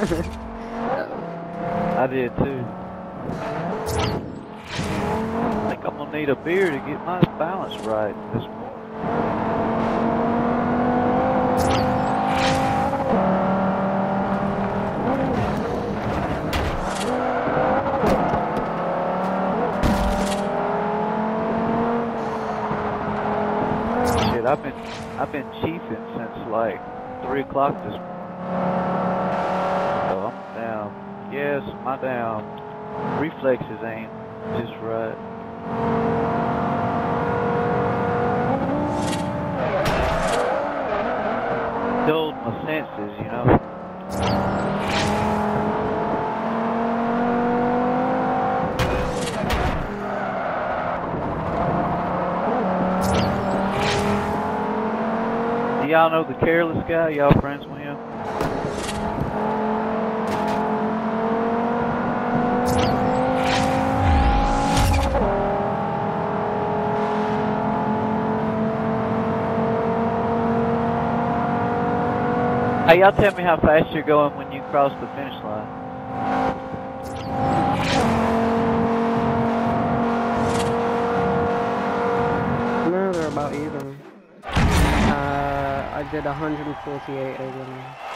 I did too. I think I'm gonna need a beer to get my balance right this morning. Shit, I've been chiefing since like 3 o'clock this morning. So I'm down. Yes, my damn reflexes ain't just right. Dulled my senses, you know. Do y'all know the Careless guy? Y'all friends with him? Hey, y'all tell me how fast you're going when you cross the finish line. No, they're about even. I did 148 again.